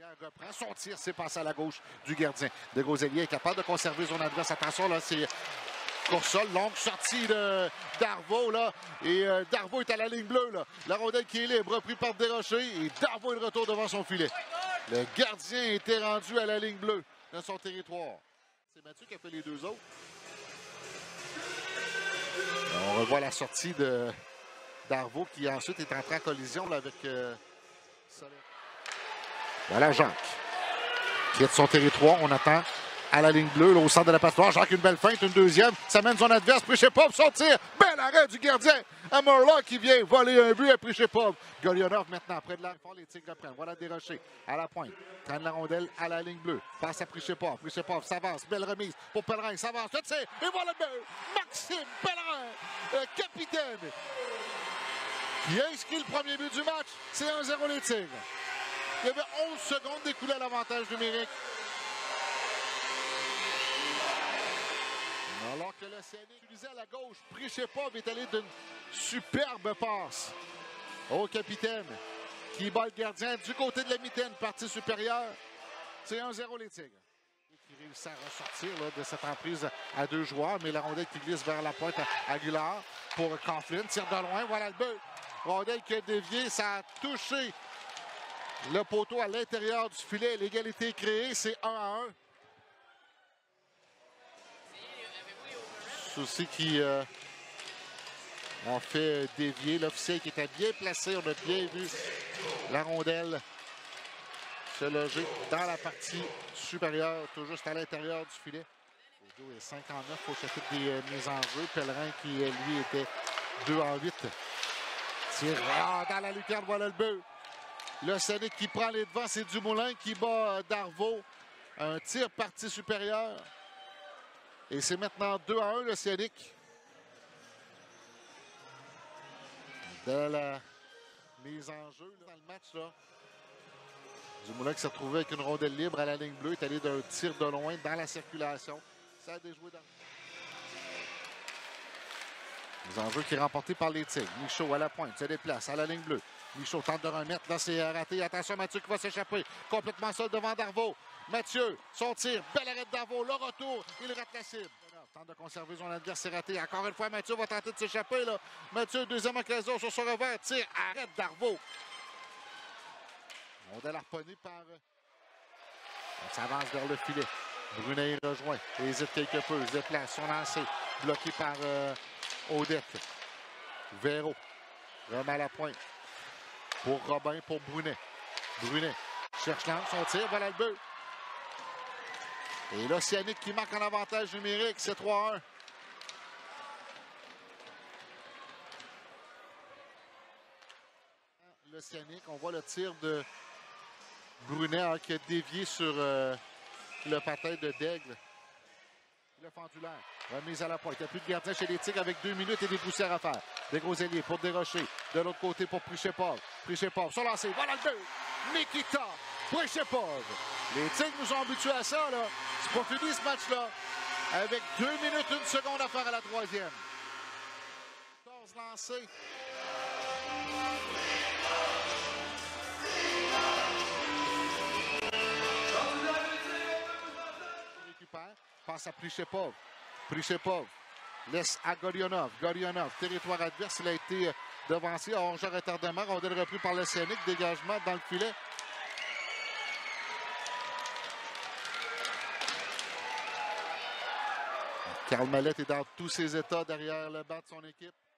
reprend son tir, c'est passé à la gauche du gardien. De Goselier est capable de conserver son adverse. Attention, là, c'est Coursol, longue sortie de Darvaux, là. Et Darvaux est à la ligne bleue, là. La rondelle qui est libre, repris par Desrochers. Et Darvaux est de retour devant son filet. Le gardien était rendu à la ligne bleue de son territoire. C'est Mathieu qui a fait les deux autres. On revoit la sortie de Darvaux qui ensuite est entré en collision là, avec Soler. Voilà Jacques qui est de son territoire. On attend à la ligne bleue, là, au centre de la passoire. Jacques, une belle feinte, une deuxième. Ça mène son adverse. Prichepov, son tir. Bel arrêt du gardien. Amorla qui vient voler un but à Prichepov. Golionov maintenant, près de la fort, les Tigres reprennent. Voilà Desrochers à la pointe. Traîne la rondelle à la ligne bleue. Passe à Prichepov. Prichepov s'avance. Belle remise pour Pellerin. S'avance. Le tir. Et voilà le but. Maxime Pellerin, capitaine, qui a inscrit le premier but du match. C'est 1-0 les Tigres. Il y avait 11 secondes d'écouler à l'avantage numérique. Alors que l'Océanique utilisé à la gauche, Prichepov est allé d'une superbe passe au capitaine qui bat le gardien du côté de la mitaine, partie supérieure. C'est 1-0 les Tigres. Qui réussit à ressortir là, de cette emprise à deux joueurs, mais la rondelle qui glisse vers la pointe à Aguilar pour Coughlin. Tire de loin, voilà le but. Rondelle qui a dévié, ça a touché le poteau à l'intérieur du filet. L'égalité est créée, c'est 1-1. Souci qui ont fait dévier. L'officiel qui était bien placé. On a bien vu la rondelle se loger dans la partie supérieure, tout juste à l'intérieur du filet. Le dos est 59 au chapitre des mises en jeu. Pellerin qui, lui, était 2-8. Tire dans la lucarne, voilà le but. L'Océanique qui prend les devants, c'est Dumoulin qui bat Darvaux. Un tir partie supérieure. Et c'est maintenant 2-1 l'Océanique. De la mise en jeu là, dans le match. Là. Dumoulin qui s'est retrouvé avec une rondelle libre à la ligne bleue. Est allé d'un tir de loin dans la circulation. Ça a déjoué dans mise en jeu qui est remporté par les Tigres. Michaud à la pointe, se déplace à la ligne bleue. Michaud tente de remettre. Là, c'est raté. Attention, Mathieu qui va s'échapper. Complètement seul devant Darvaux. Mathieu, son tir. Bel arrêt de Darvaux. Le retour. Il rate la cible. Tente de conserver son adversaire, c'est raté. Encore une fois, Mathieu va tenter de s'échapper. Mathieu, deuxième occasion sur son revers. Tire. Arrête Darvaux. Rondelle harponnée par... On s'avance vers le filet. Brunet rejoint. Il hésite quelque peu. Il se déplace. Son lancer. Bloqué par Odette. Véro. Remet à la pointe. Pour Robin, pour Brunet. Brunet cherche l'angle, son tir, voilà le but. Et l'Océanique qui marque en avantage numérique, c'est 3-1. L'Océanique, on voit le tir de Brunet hein, qui a dévié sur le patin de Daigle. Il a fendu l'air. Remise à la pointe. Il n'y a plus de gardien chez les Tigres avec 2 minutes et des poussières à faire. Des Goselier pour Desrochers. De l'autre côté pour Prichepov. Prichepov, son lancé. Voilà le but. Nikita Prichepov. Les Tigres nous ont habitués à ça. Là. C'est pas fini ce match-là. Avec 2 minutes, 1 seconde à faire à la troisième. 14 lancés. Récupère. Passe à Prichepov. Prichepov laisse à Golionov. Golionov, territoire adverse, il a été devancé. Hors-jeu retardement, rondelle repris par l'Océanique. Dégagement dans le filet. Karl Mallette est dans tous ses états derrière le banc de son équipe.